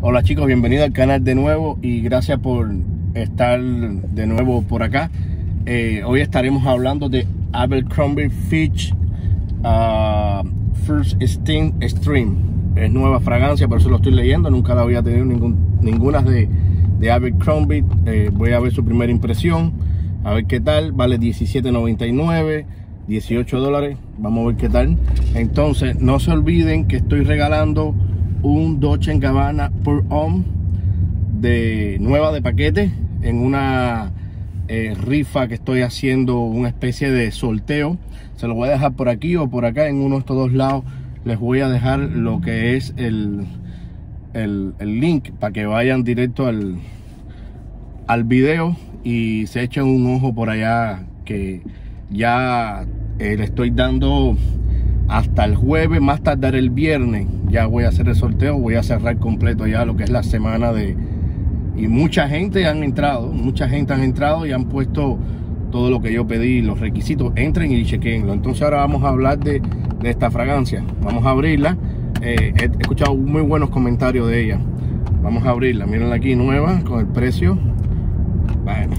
Hola chicos, bienvenidos al canal de nuevo y gracias por estar de nuevo por acá. Hoy estaremos hablando de Abercrombie Fitch First Sting Extreme. Es nueva fragancia, por eso lo estoy leyendo. Nunca la había tenido ninguna de Abercrombie. Voy a ver su primera impresión, a ver qué tal. Vale $17.99, $18. Vamos a ver qué tal. Entonces no se olviden que estoy regalando un Dolce & Gabbana Pour Homme de nueva de paquete en una rifa que estoy haciendo, una especie de sorteo. Se lo voy a dejar por aquí o por acá, en uno de estos dos lados les voy a dejar lo que es el link para que vayan directo al video y se echen un ojo por allá, que ya le estoy dando hasta el jueves, más tardar el viernes. Ya voy a hacer el sorteo, voy a cerrar completo ya lo que es la semana y mucha gente han entrado y han puesto todo lo que yo pedí, los requisitos. Entren y chequenlo. Entonces ahora vamos a hablar de esta fragancia. Vamos a abrirla. He escuchado muy buenos comentarios de ella. Vamos a abrirla. Mírenla aquí, nueva, con el precio. Bueno,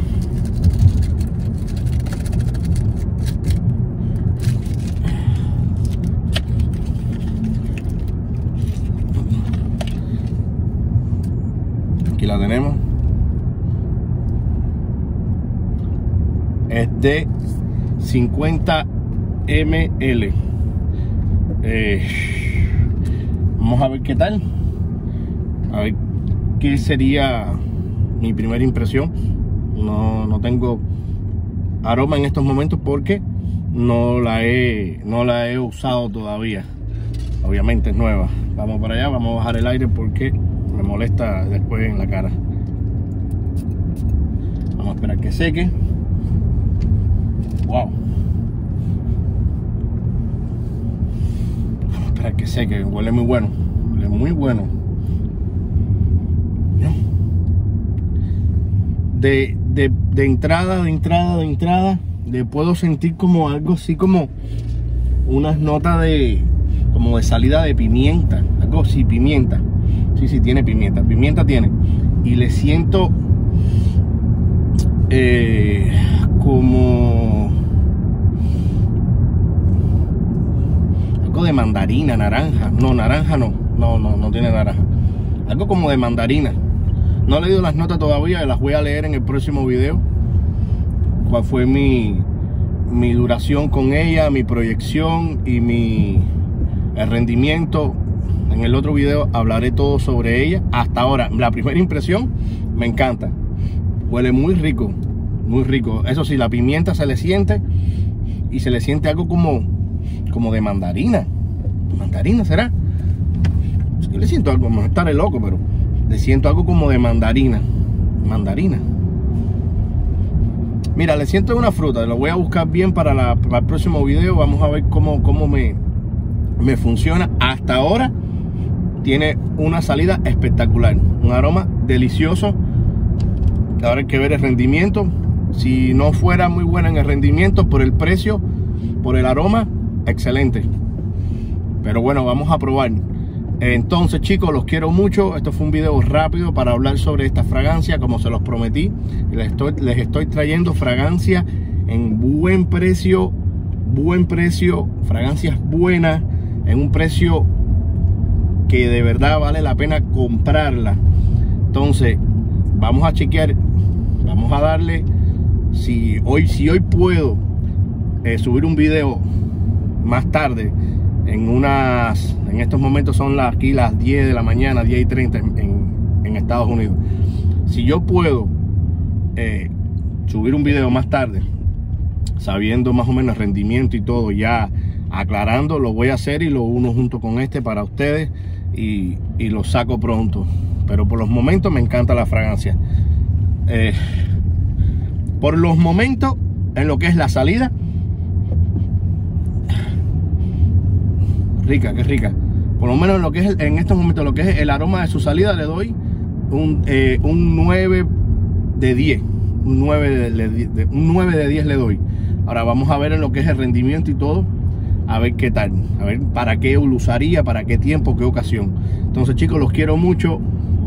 aquí la tenemos. Es de 50 ml. Vamos a ver qué tal, a ver qué sería mi primera impresión. No tengo aroma en estos momentos porque no la he usado todavía. Obviamente es nueva. Vamos para allá, vamos a bajar el aire porque me molesta después en la cara. Vamos a esperar que seque. Wow. Vamos a esperar que seque. Huele muy bueno. Huele muy bueno. De entrada, le puedo sentir como algo así, como unas notas como de salida de pimienta. Algo así, pimienta. Sí, tiene pimienta. Pimienta tiene. Y le siento como algo de mandarina, naranja. No, naranja no tiene naranja. Algo como de mandarina. No he leído las notas todavía, las voy a leer en el próximo video. Cuál fue mi duración con ella, mi proyección y el rendimiento. En el otro video hablaré todo sobre ella. Hasta ahora, la primera impresión, me encanta. Huele muy rico, muy rico. Eso sí, la pimienta se le siente, y se le siente algo como de mandarina. ¿Mandarina será? Yo le siento algo, me estaré loco, pero le siento algo como de mandarina. Mandarina. Mira, le siento una fruta. Lo voy a buscar bien para el próximo video. Vamos a ver cómo me funciona. Hasta ahora tiene una salida espectacular, un aroma delicioso. Ahora hay que ver el rendimiento. Si no fuera muy buena en el rendimiento, por el precio, por el aroma, excelente. Pero bueno, vamos a probar. Entonces chicos, los quiero mucho. Esto fue un video rápido para hablar sobre esta fragancia, como se los prometí. Les estoy trayendo fragancia en buen precio, fragancias buenas, en un precio que de verdad vale la pena comprarla. Entonces vamos a chequear, vamos a darle. Si hoy puedo subir un video más tarde, en estos momentos son aquí las 10 de la mañana, 10:30 en Estados Unidos. Si yo puedo subir un video más tarde, sabiendo más o menos el rendimiento y todo, ya aclarando, lo voy a hacer y lo uno junto con este para ustedes y lo saco pronto. Pero por los momentos me encanta la fragancia. Por los momentos, en lo que es la salida, rica, qué rica. Por lo menos en lo que es en estos momentos, lo que es el aroma de su salida, le doy un 9 de 10. Un 9 de 10 le doy. Ahora vamos a ver en lo que es el rendimiento y todo, a ver qué tal, a ver para qué lo usaría, para qué tiempo, qué ocasión. Entonces chicos, los quiero mucho.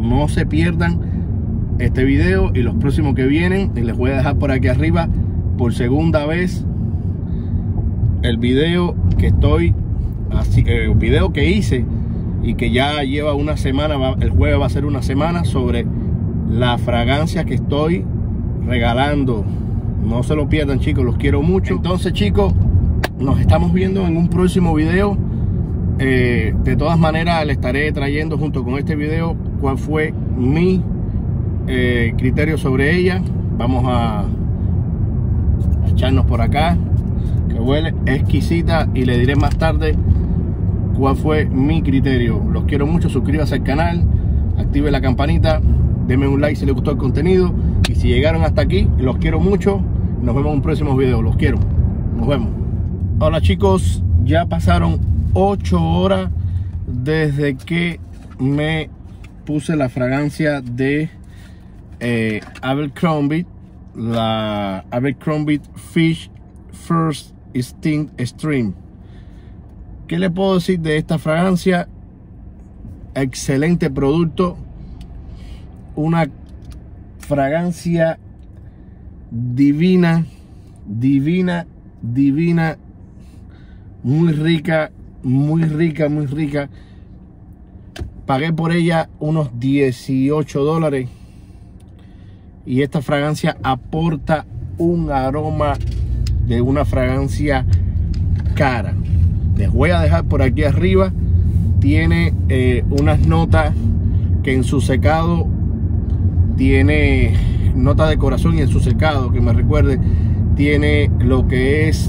no se pierdan este video y los próximos que vienen. Y les voy a dejar por aquí arriba por segunda vez el video que estoy así, el video que hice y que ya lleva una semana, el jueves va a ser una semana, sobre la fragancia que estoy regalando. No se lo pierdan, chicos, los quiero mucho. Entonces, chicos, nos estamos viendo en un próximo video. De todas maneras, le estaré trayendo junto con este video cuál fue mi criterio sobre ella. Vamos a echarnos por acá, que huele exquisita, y le diré más tarde cuál fue mi criterio. Los quiero mucho, suscríbase al canal, active la campanita, denme un like si les gustó el contenido, y si llegaron hasta aquí, los quiero mucho. Nos vemos en un próximo video, los quiero, nos vemos. Hola, chicos, ya pasaron 8 horas desde que me puse la fragancia de Abercrombie, la Abercrombie Fish First Instinct Extreme. ¿Qué le puedo decir de esta fragancia? Excelente producto, una fragancia divina, divina, divina, muy rica, muy rica, muy rica. Pagué por ella unos $18 y esta fragancia aporta un aroma de una fragancia cara. Les voy a dejar por aquí arriba. Tiene unas notas que en su secado tiene nota de corazón, y en su secado, que me recuerde, tiene lo que es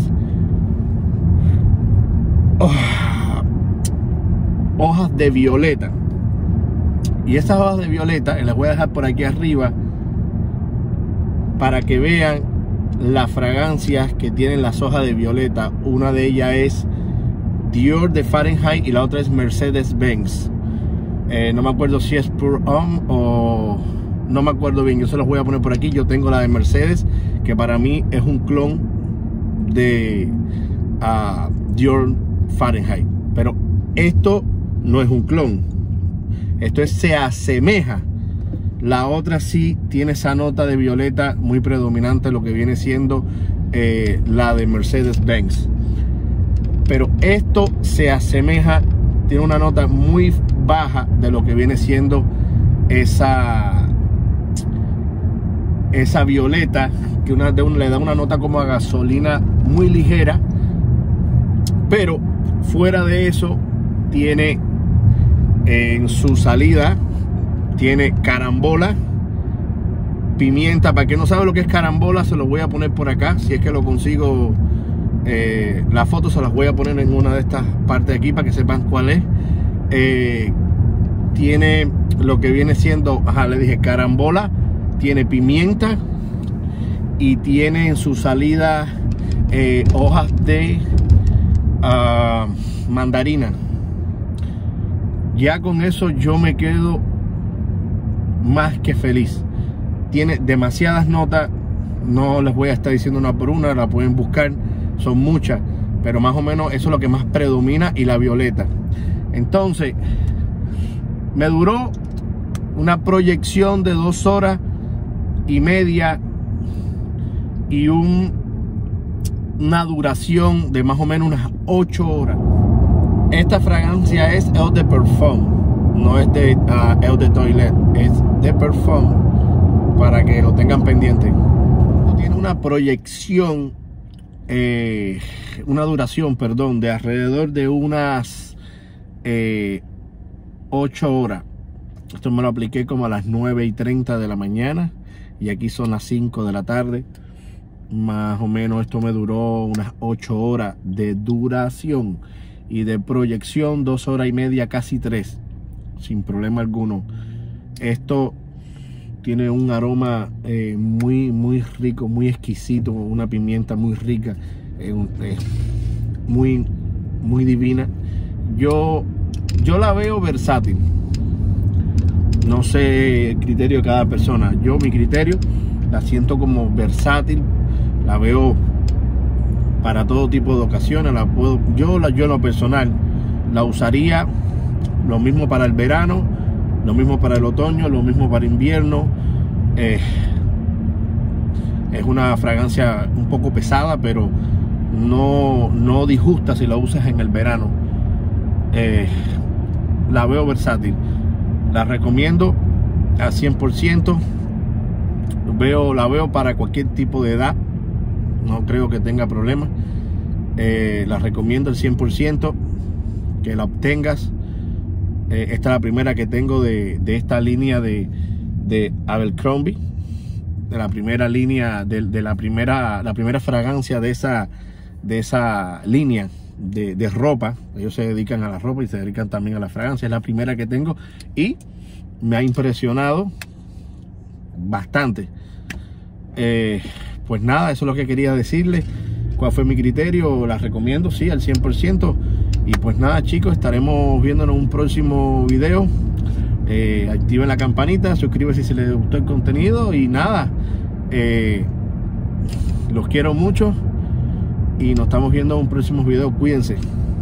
hojas de violeta. Y estas hojas de violeta las voy a dejar por aquí arriba para que vean las fragancias que tienen las hojas de violeta. Una de ellas es Dior de Fahrenheit y la otra es Mercedes-Benz. No me acuerdo si es Pure Homme o no me acuerdo bien. Yo se los voy a poner por aquí. Yo tengo la de Mercedes, que para mí es un clon de Dior Fahrenheit, pero esto no es un clon, esto se asemeja. La otra sí tiene esa nota de violeta muy predominante, lo que viene siendo la de Mercedes-Benz, pero esto se asemeja, tiene una nota muy baja de lo que viene siendo esa violeta, que le da una nota como a gasolina muy ligera. Pero fuera de eso, tiene en su salida, tiene carambola, pimienta. Para quien no sabe lo que es carambola, se lo voy a poner por acá. Si es que lo consigo, la foto se las voy a poner en una de estas partes de aquí para que sepan cuál es. Tiene lo que viene siendo, le dije carambola, tiene pimienta y tiene en su salida hojas de mandarina. Ya con eso yo me quedo más que feliz. Tiene demasiadas notas, no les voy a estar diciendo una por una, la pueden buscar, son muchas, pero más o menos eso es lo que más predomina, y la violeta. Entonces me duró una proyección de 2 horas y media y una duración de más o menos unas 8 horas. Esta fragancia es Eau de Parfum, no es de Eau de Toilette, es de Parfum, para que lo tengan pendiente. Tiene una proyección, una duración, perdón, de alrededor de unas 8 horas. Esto me lo apliqué como a las 9:30 de la mañana y aquí son las 5 de la tarde. Más o menos esto me duró unas 8 horas de duración, y de proyección 2 horas y media, casi 3, sin problema alguno. Esto tiene un aroma muy rico, muy exquisito, una pimienta muy rica, muy divina. Yo la veo versátil. No sé el criterio de cada persona. Mi criterio, la siento como versátil. La veo para todo tipo de ocasiones. Yo en lo personal la usaría lo mismo para el verano, Lo mismo para el otoño, lo mismo para invierno. Es una fragancia un poco pesada, pero no disgusta si la usas en el verano. La veo versátil, la recomiendo al 100%. La veo para cualquier tipo de edad, no creo que tenga problema. La recomiendo al 100%, que la obtengas. Esta es la primera que tengo de esta línea de Abercrombie, de la primera línea, la primera fragancia de esa línea de ropa. Ellos se dedican a la ropa y se dedican también a la fragancia. Es la primera que tengo y me ha impresionado bastante. Pues nada, eso es lo que quería decirles. ¿Cuál fue mi criterio? La recomiendo, sí, al 100%. Y pues nada, chicos, estaremos viéndonos en un próximo video. Activen la campanita, suscríbanse si les gustó el contenido. Y nada, los quiero mucho y nos estamos viendo en un próximo video. Cuídense.